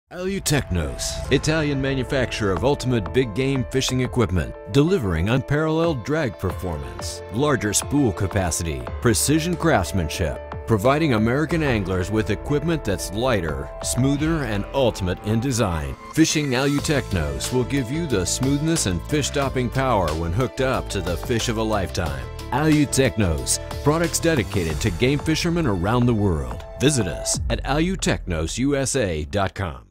Alutechnos, Italian manufacturer of ultimate big game fishing equipment, delivering unparalleled drag performance, larger spool capacity, precision craftsmanship, providing American anglers with equipment that's lighter, smoother, and ultimate in design. Fishing Alutechnos will give you the smoothness and fish-stopping power when hooked up to the fish of a lifetime. Alutechnos, products dedicated to game fishermen around the world. Visit us at alutechnosusa.com.